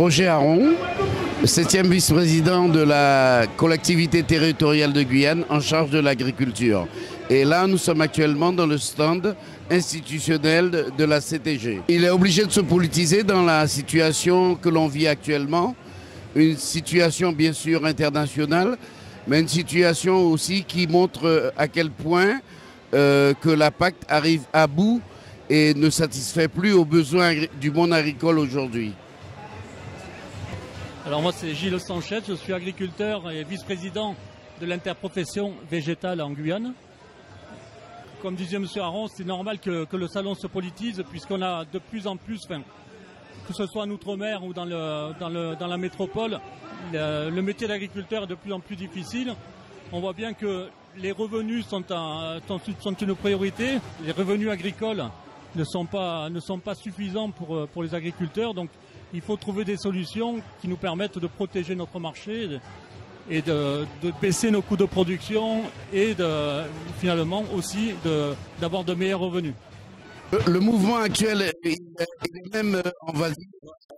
Roger Aron, 7e vice-président de la collectivité territoriale de Guyane en charge de l'agriculture. Et là, nous sommes actuellement dans le stand institutionnel de la CTG. Il est obligé de se politiser dans la situation que l'on vit actuellement, une situation bien sûr internationale, mais une situation aussi qui montre à quel point que la PAC arrive à bout et ne satisfait plus aux besoins du monde agricole aujourd'hui. Alors moi c'est Gilles Sanchez, je suis agriculteur et vice-président de l'interprofession végétale en Guyane. Comme disait M. Aron, c'est normal que le salon se politise puisqu'on a de plus en plus, que ce soit en Outre-mer ou dans la métropole, le métier d'agriculteur est de plus en plus difficile. On voit bien que les revenus sont une priorité. Les revenus agricoles ne sont pas suffisants pour les agriculteurs. Donc il faut trouver des solutions qui nous permettent de protéger notre marché et de baisser nos coûts de production et finalement aussi d'avoir de meilleurs revenus. Le mouvement actuel il est même, on va dire,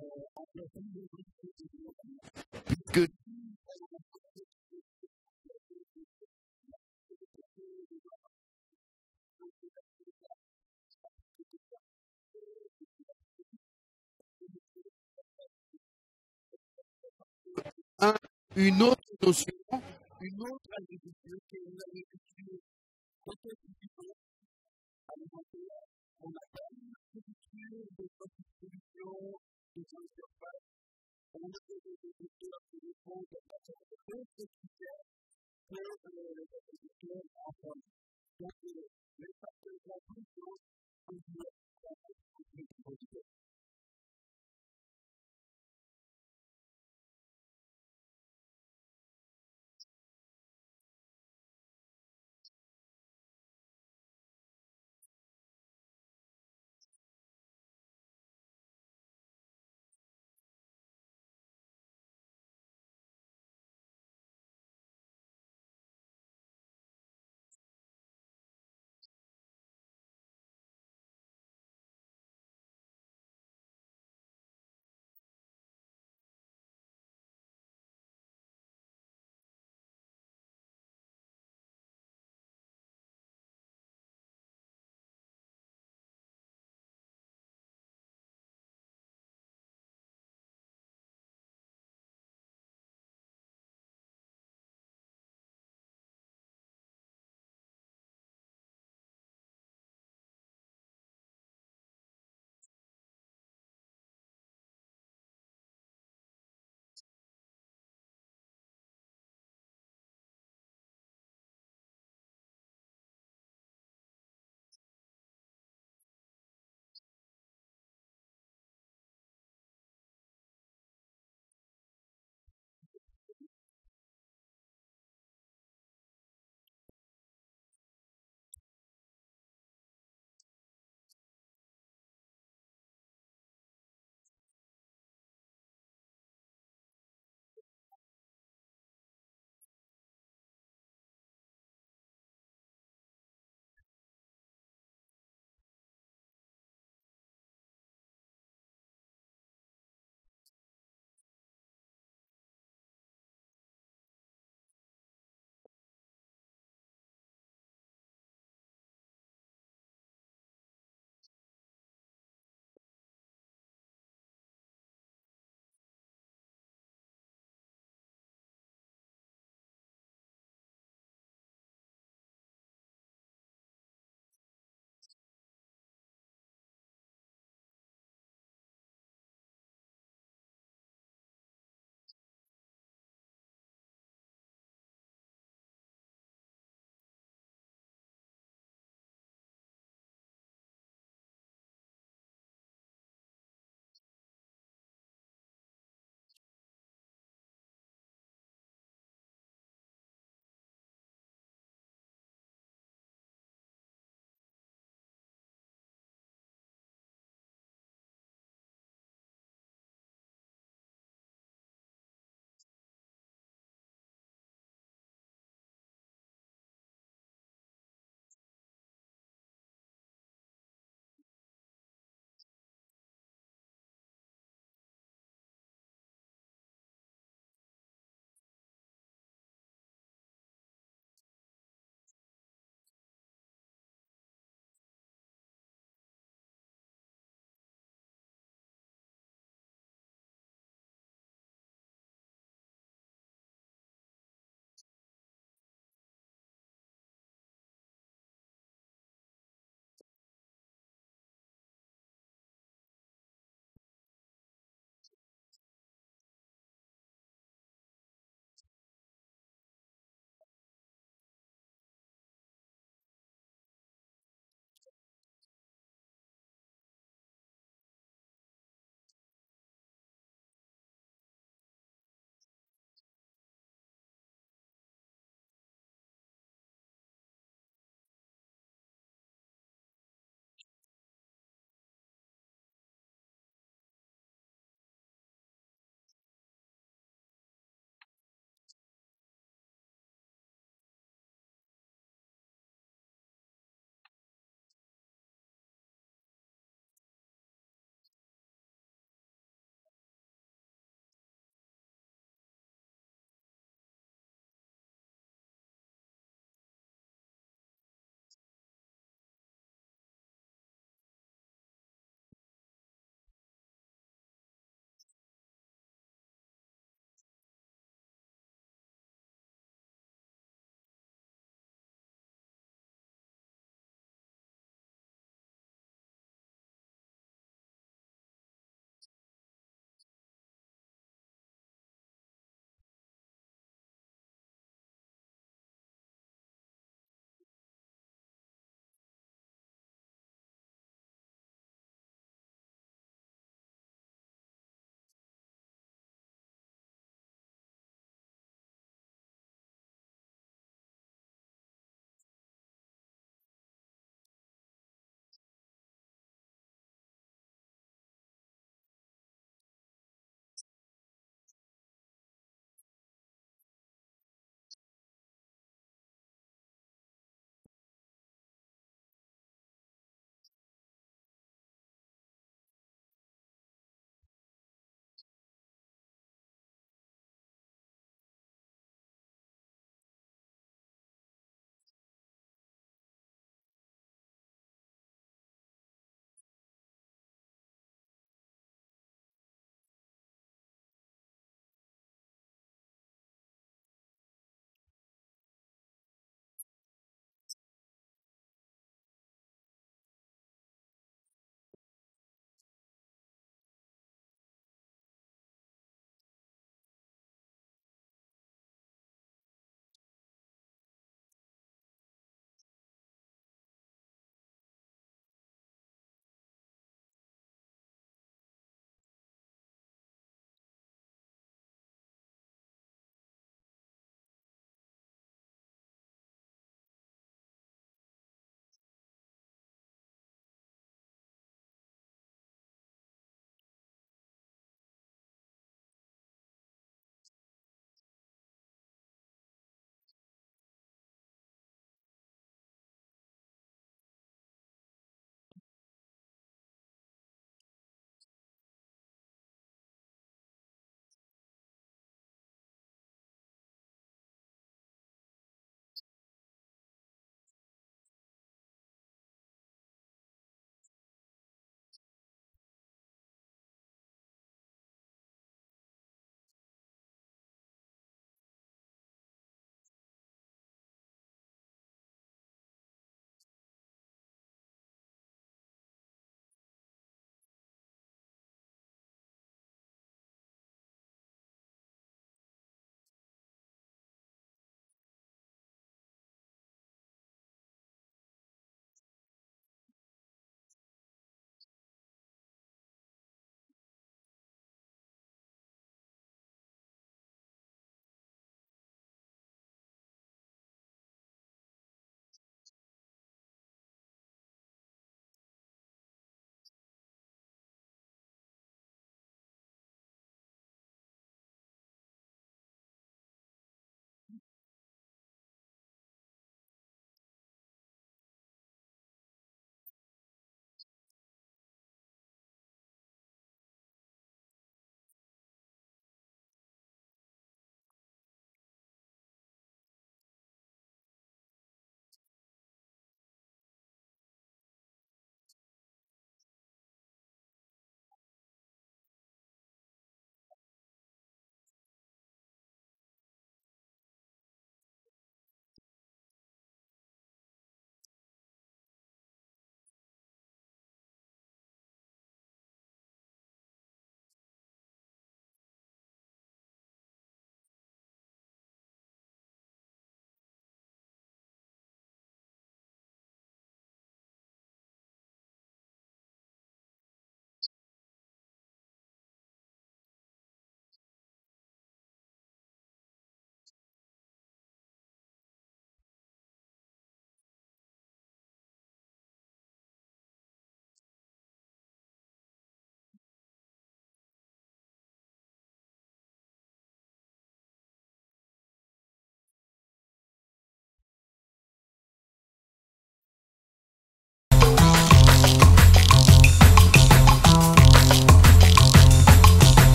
que une autre notion, une autre agriculture qui est une agriculture alimentaire, on appelle une agriculture de production de grandes surfaces. On a des agriculteurs qui répondent à d'autres critères que les agriculteurs en France. Donc, les facteurs d'agriculture